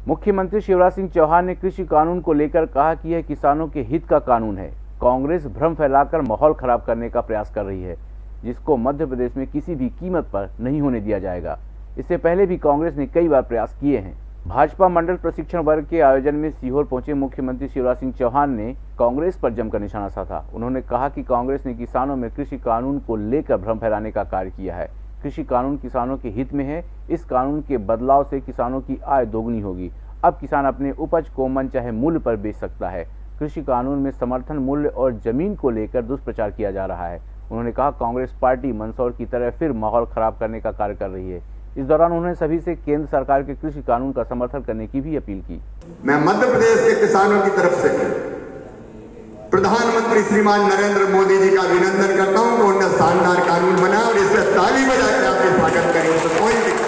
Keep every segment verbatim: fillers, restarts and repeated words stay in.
मुख्यमंत्री शिवराज सिंह चौहान ने कृषि कानून को लेकर कहा कि यह किसानों के हित का कानून है। कांग्रेस भ्रम फैलाकर माहौल खराब करने का प्रयास कर रही है, जिसको मध्य प्रदेश में किसी भी कीमत पर नहीं होने दिया जाएगा। इससे पहले भी कांग्रेस ने कई बार प्रयास किए हैं। भाजपा मंडल प्रशिक्षण वर्ग के आयोजन में सीहोर पहुंचे मुख्यमंत्री शिवराज सिंह चौहान ने कांग्रेस पर जमकर निशाना साधा। उन्होंने कहा कि कांग्रेस ने किसानों में कृषि कानून को लेकर भ्रम फैलाने का कार्य किया है। कृषि कानून किसानों के हित में है। इस कानून के बदलाव से किसानों की आय दोगुनी होगी। अब किसान अपने उपज को मन चाहे मूल्य पर बेच सकता है। कृषि कानून में समर्थन मूल्य और जमीन को लेकर दुष्प्रचार किया जा रहा है। उन्होंने कहा कांग्रेस पार्टी मंदसौर की तरह फिर माहौल खराब करने का कार्य कर रही है। इस दौरान उन्होंने सभी से केंद्र सरकार के कृषि कानून का समर्थन करने की भी अपील की। मैं मध्य प्रदेश के किसानों की तरफ से प्रधानमंत्री श्रीमान नरेंद्र मोदी जी का अभिनंदन करता हूं कि उन्होंने शानदार कानून बनाया और इससे ताली बजाकर आपके स्वागत करेंगे तो कोई नहीं।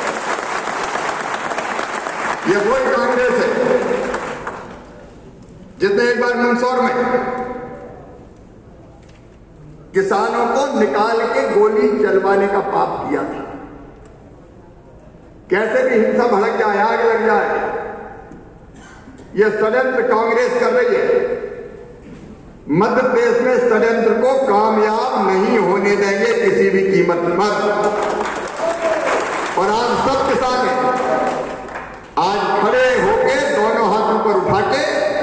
ये वही कांग्रेस है जिसने एक बार मंदसौर में किसानों को निकाल के गोली चलवाने का पाप किया था। कैसे भी हिंसा भड़क जाए, आग लग जाए, यह षड्यंत्र कांग्रेस कर रही है। मध्य प्रदेश में षड्यंत्र को कामयाब नहीं होने देंगे किसी भी कीमत पर। और आज सब किसान हैं, आज खड़े होके दोनों हाथों पर उठा के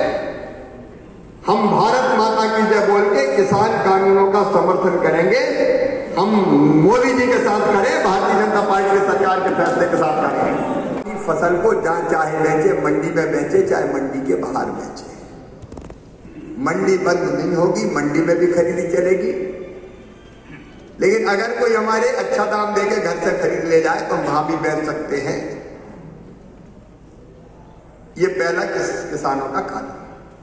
हम भारत माता की जय बोल के किसान कानूनों का समर्थन करेंगे। हम मोदी जी के साथ करें, भारतीय जनता पार्टी की सरकार के फैसले के साथ करेंगे। फसल को जहां चाहे बेचे, मंडी में बेचे चाहे मंडी के बाहर बेचे, मंडी बंद नहीं होगी, मंडी में भी खरीदी चलेगी। लेकिन अगर कोई हमारे अच्छा दाम देके घर से खरीद ले जाए तो हम वहां भी बेच सकते हैं। ये पहला किस किसानों का कानून,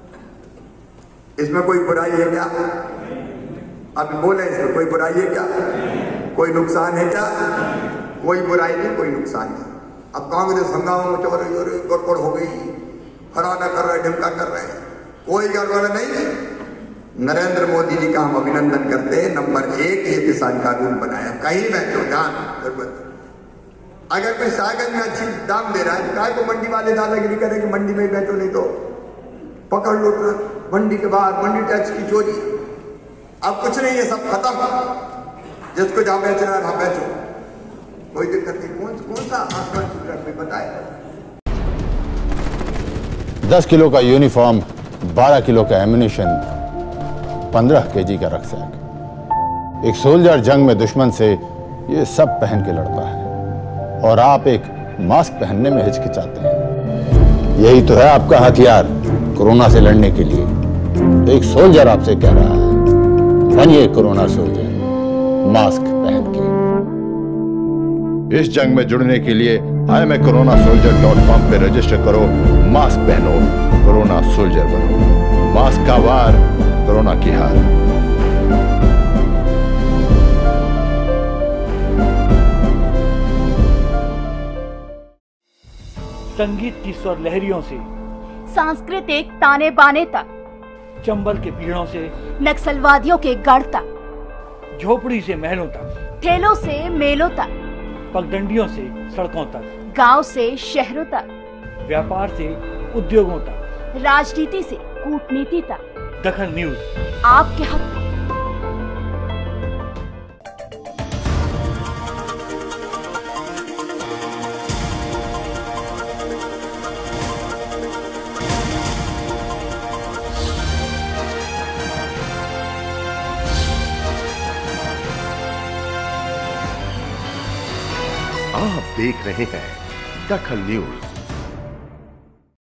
इसमें कोई बुराई है क्या? अब बोले इसमें कोई बुराई है क्या? कोई नुकसान है क्या? कोई बुराई नहीं, कोई नुकसान नहीं। अब कांग्रेस हंगामा मचा रही हो रही, गड़बड़ हो गई, फराना कर रहे, ढिमका कर रहे हैं, कोई गड़बड़ नहीं। नरेंद्र मोदी जी का हम अभिनंदन करते हैं। नंबर एक, ये किसान कानून बनाया। कहीं बैठो जान जरूरत, अगर कोई सागन में अच्छी दाम दे रहा है तो काय को मंडी वाले दादागिरी करें कि मंडी में बैठो, नहीं तो पकड़ लो मंडी के बाहर, मंडी टैक्स की चोरी। अब कुछ नहीं है, सब खत्म। जिसको जहां बेच रहा है वहां बेचो, कोई दिक्कत नहीं। कौन कौन सा आसमान बताए? दस किलो का यूनिफॉर्म, बारह किलो का एम्यूनिशन, पंद्रह केजी का रक्सैक। एक सोल्जर जंग में दुश्मन से ये सब पहन के लड़ता है और आप एक मास्क पहनने में हिचकिचाते हैं। यही तो है आपका हथियार कोरोना से लड़ने के लिए। तो एक सोल्जर आपसे कह रहा है, बनिए कोरोना सोल्जर, मास्क पहन के। इस जंग में जुड़ने के लिए I am a corona soldier dot com पे रजिस्टर करो। मास्क पहनो, कोरोना सोल्जर बनो। मास्क का वार, कोरोना की हार। संगीत की स्वर लहरियों से सांस्कृतिक ताने बाने तक, चंबल के पीड़ों से नक्सलवादियों के गढ़ तक, झोपड़ी से महलों तक, ठेलों से मेलों तक, पगडंडियों से सड़कों तक, गांव से शहरों तक, व्यापार से उद्योगों तक, राजनीति से कूटनीति तक, दखल न्यूज आपके हक में। आप देख रहे हैं दखल न्यूज।